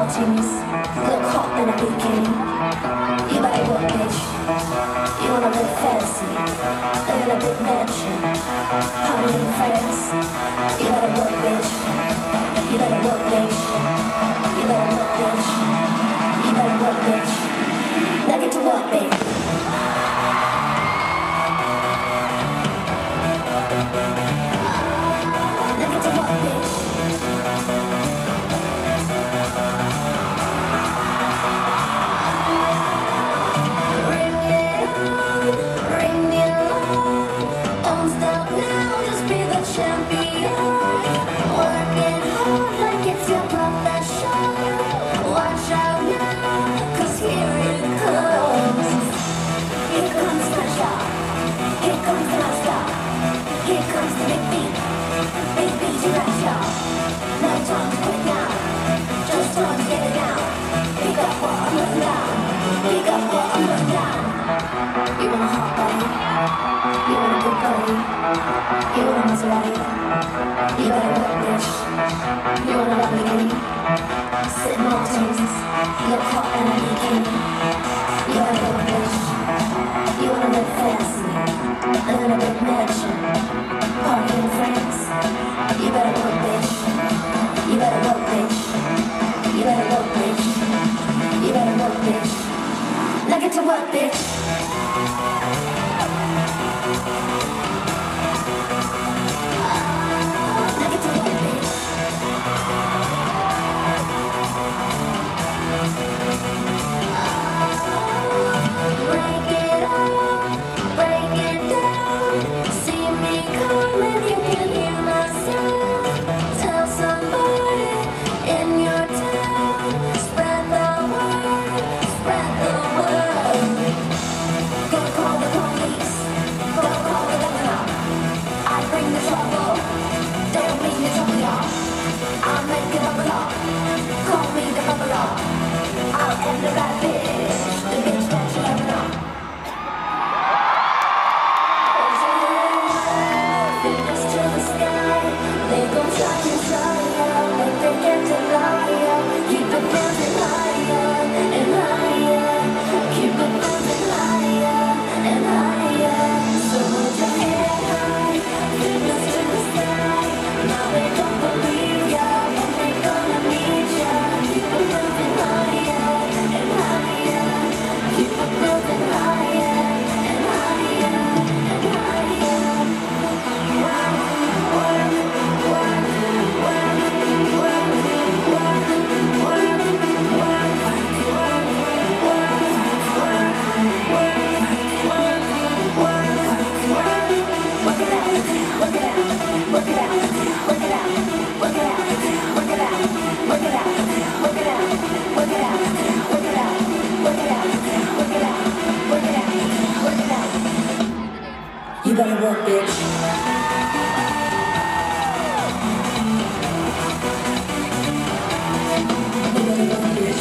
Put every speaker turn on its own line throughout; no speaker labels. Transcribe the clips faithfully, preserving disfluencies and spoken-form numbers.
Martinis, look hot in a bikini. You better work, bitch. You wanna live fancy, live in a big mansion, party in France. You better work, bitch. You better work, bitch. You better work, bitch. You better work, bitch. Now get to work, bitch. Now get to work, bitch. You want a hot body, you want a good body, you want a Maserati, you better work, bitch. You want a Lamborghini, sit Martinis, look hot in a bikini. You better work, bitch. You wanna live fancy, live in a big mansion, party in France. You better work, bitch. You better work, bitch. You better work, bitch. You better work, bitch. Now get to work, bitch. Now get to work, bitch. Break it up, break it down. See me coming, you can hear my sound. Tell somebody in your town. Spread the word, spread the word. Go call the police, go call the governor. I bring the trouble, don't mean the trouble, y'all. I'll make it up law, call me the bubble. I'll end the bad bitch, the bitch that you ever know. Fingers to the sky, they gon' try and try out, but they can't deny ya. Keep it building higher and higher. Keep it building higher and higher. So hold your head high, fingers to the sky. Now they don't believe ya, but they gonna need ya. Keep it building higher and higher. Keep it building higher and higher and higher. Work, work, work, work, work, work, work, work, work it out, work it out, work it out, work it out, work it out, work it out, work it out, work it out, work it out, work it out, work it out, work it out, work it out, work it out. You better work, bitch. You better work, bitch.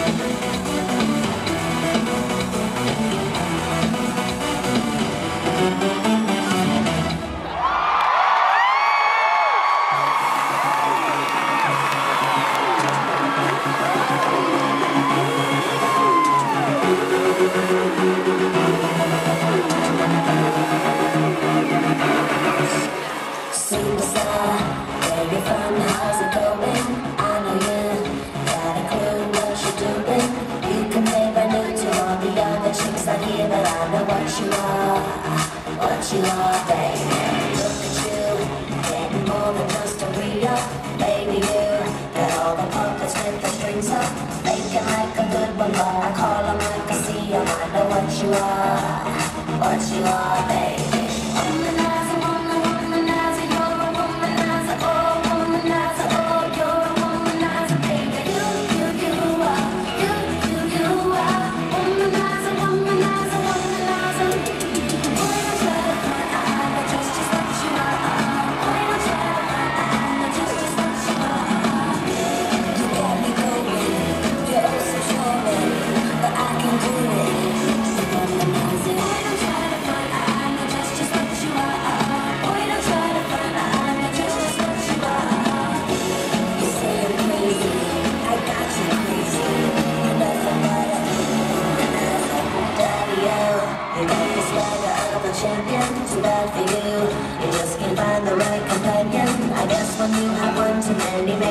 Superstar, where you from, how's it going? I know you got a clue what you're doing. You can play brand new to all the other chicks out here, but I know what you are, what you are, baby. Look at you, getting more than just a re-up. Baby, you got all the puppets with the strings up, making like a good one, but I call them like I see them. I know what you are, what you are, baby. Womanizer, woman, womanizer, you're a womanizer, oh, womanizer, oh, you're a womanizer, baby. You, you, you are, you, you, you are, womanizer, womanizer, womanizer. Boy, don't try to front, I know just, just what you are. Boy, don't try to front, I know just, just what you are. You got me going, you're oh so sure, but I can do it. Womanizer. Boy, don't try to front, I know just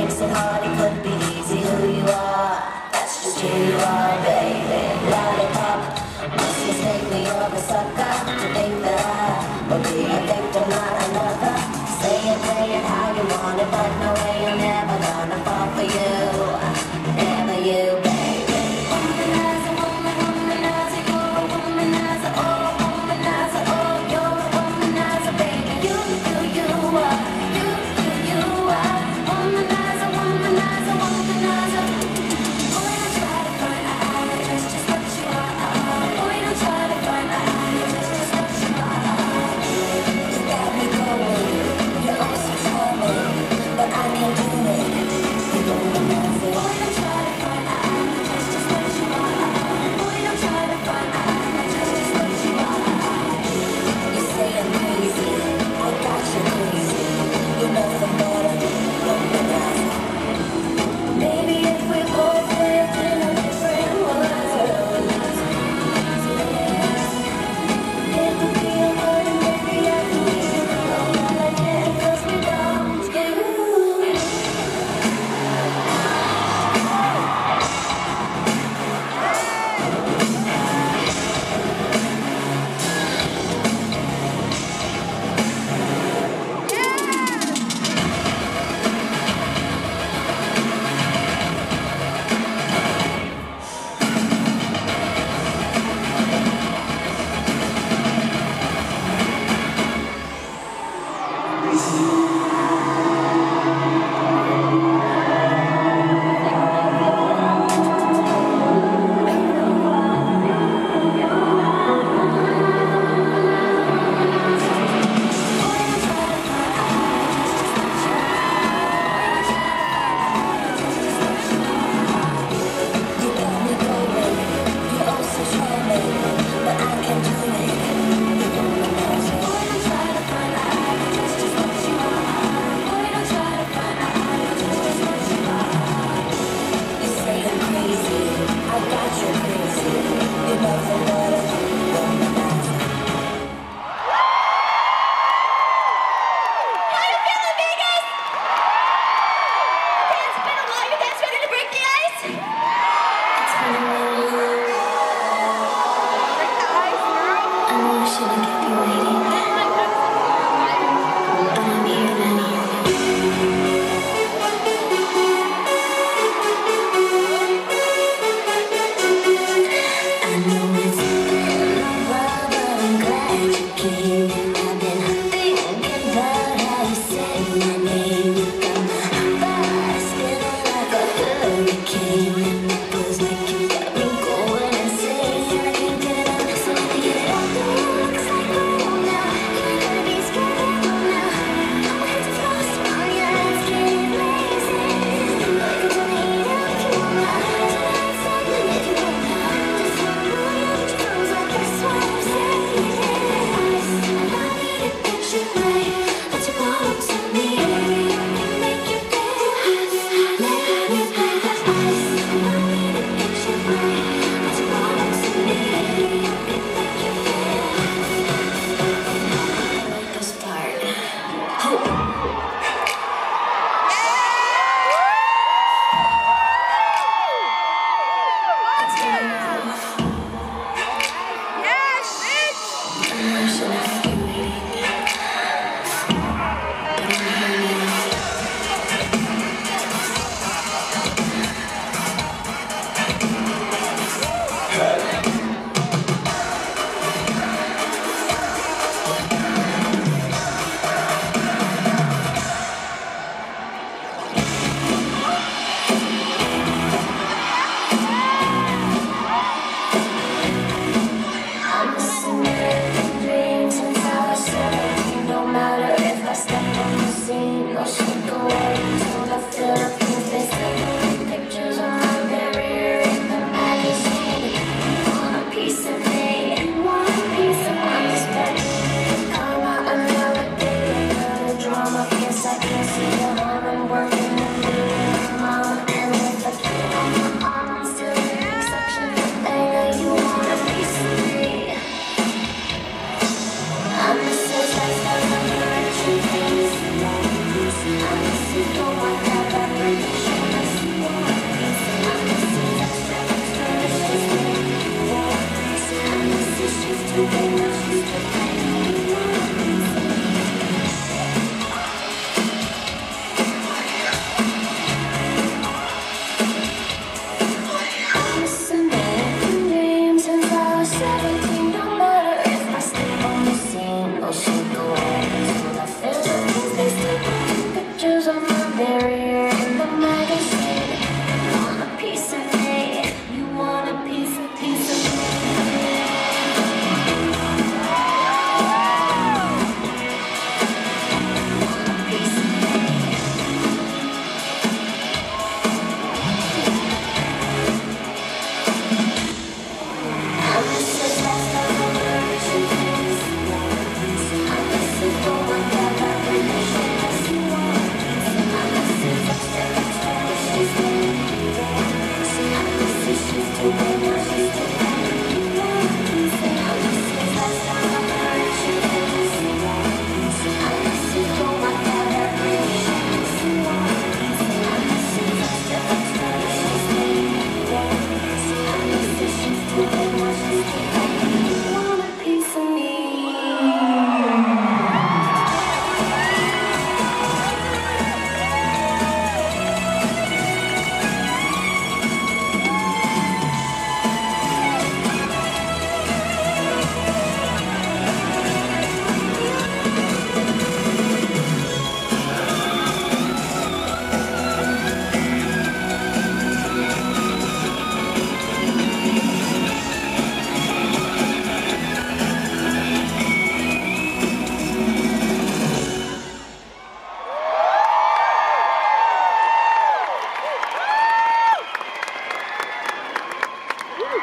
makes it hard, it could be easy. Who you are, that's just who you are.